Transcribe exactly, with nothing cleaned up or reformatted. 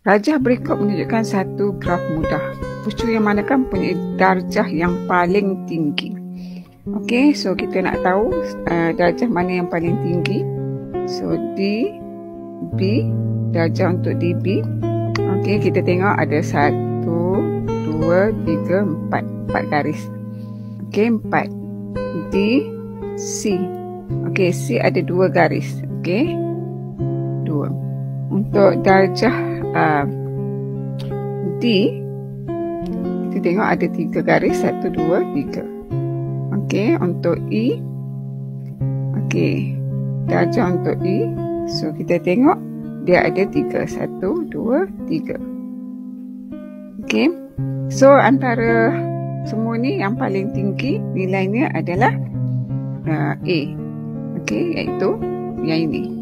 Rajah berikut menunjukkan satu graf mudah. Pucu yang manakah mempunyai darjah yang paling tinggi? Okey, so kita nak tahu uh, darjah mana yang paling tinggi. So D, B, darjah untuk D B. Okey, kita tengok ada satu, dua, tiga, empat. Empat garis. Okey, empat. D, C. Okey, C ada dua garis. Okey, dua. Untuk darjah uh, D, kita tengok ada tiga garis. Satu, dua, tiga. Okey, untuk E. Okey, darjah untuk E. So, kita tengok dia ada tiga. Satu, dua, tiga. Okey. So, antara semua ni yang paling tinggi nilainya adalah uh, A. Okey, iaitu yang ini.